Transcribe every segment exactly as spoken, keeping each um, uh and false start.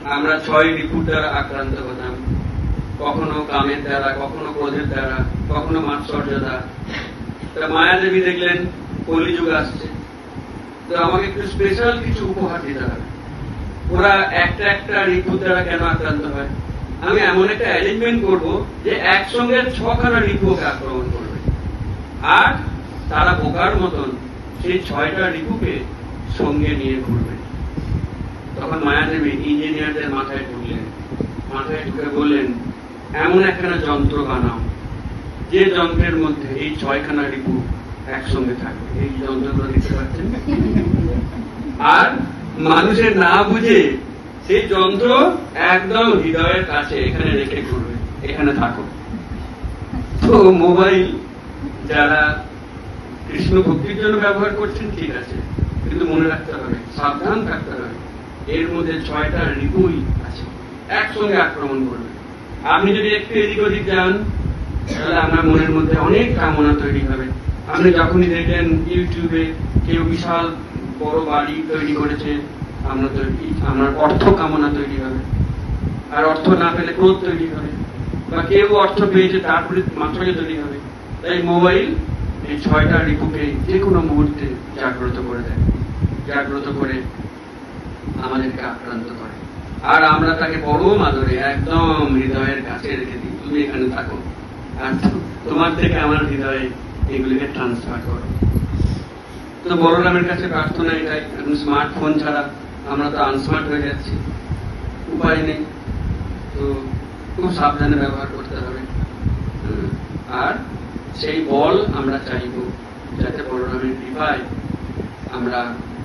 আমরা ছয় রিপুর দ্বারা আক্রান্ত হতাম, কখনো কামের দ্বারা, কখনো ক্রোধের দ্বারা, কখনো মাৎসর্যতা। মায়াদেবী দেখলেন কলিযুগ আসছে, তো আমাকে একটু স্পেশাল কিছু উপহার দিতে হবে। ওরা একটা একটা রিপুর দ্বারা কেন আক্রান্ত হয়, আমি এমন একটা অ্যারেঞ্জমেন্ট করবো যে একসঙ্গে ছখানা রিপুকে আক্রমণ করবে, আর তারা বোকার মতন সেই ছয়টা রিপুকে সঙ্গে নিয়ে ঘুরবে। তখন মায়াদেবী ইঞ্জিনিয়ারদের মাথায় ঢুকলেন, মাথায় ঢুকে বললেন, এমন একখানা যন্ত্র বানাও যে যন্ত্রের মধ্যে এই ছয়খানা রিপু একসঙ্গে থাকবে। এই যন্ত্রগুলো দেখতে পাচ্ছেন, আর মানুষের না বুঝে সেই যন্ত্র একদম হৃদয়ের কাছে এখানে রেখে ঘুরবে, এখানে থাকো। তো মোবাইল যারা কৃষ্ণ ভক্তির জন্য ব্যবহার করছেন ঠিক আছে, কিন্তু মনে রাখতে হবে, সাবধান থাকতে হবে, এর মধ্যে ছয়টা রিপুই আছে, একসঙ্গে আক্রমণ করবে। আপনি যদি একটু এদিক ওদিক যান তাহলে আপনার মনের মধ্যে অনেক কামনা তৈরি হবে। আপনি যখনই দেখেন ইউটিউবে কেউ বিশাল বড় বাড়ি তৈরি করেছে, আপনার তৈরি আপনার অর্থ কামনা তৈরি হবে, আর অর্থ না পেলে ক্রোধ তৈরি হবে, বা কেউ অর্থ পেয়েছে তারপরে মাত্রায় তৈরি হবে। তাই মোবাইল এই ছয়টা রিপুকে যে কোনো মুহূর্তে জাগ্রত করে দেয়, জাগ্রত করে আমাদেরকে আক্রান্ত করে, আর আমরা তাকে পরম আদরে একদম হৃদয়ের কাছে রেখে দিই, তুমি এখানে থাকো, আর তোমার থেকে আমার হৃদয়ে এগুলিকে ট্রান্সফার করো। তো বলরামের কাছে প্রার্থনা এটাই, এখন স্মার্টফোন ছাড়া আমরা তো আনস্মার্ট হয়ে যাচ্ছি, উপায় নেই, তো খুব সাবধানে ব্যবহার করতে হবে। আর সেই বল আমরা চাইব যাতে বলরামের কৃপায় আমরা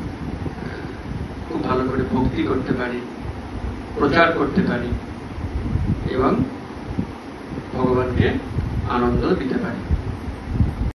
খুব ভালো করে ভক্তি করতে পারি, প্রচার করতে পারি এবং ভগবানকে আনন্দ দিতে পারি।